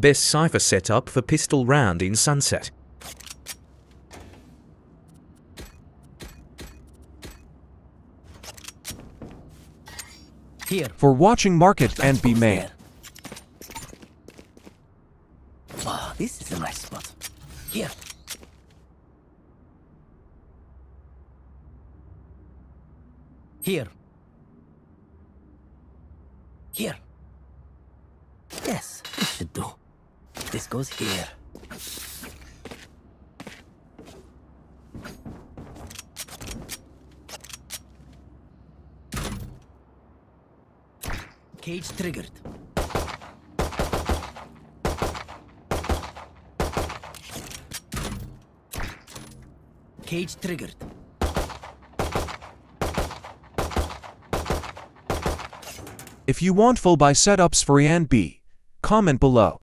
Best Cypher setup for pistol round in Sunset. Here. For watching market and be made. Wow, this is a nice spot. Here. Here. Here. Yes, this should do. This goes here. Cage triggered. Cage triggered. If you want full buy setups for A and B, comment below.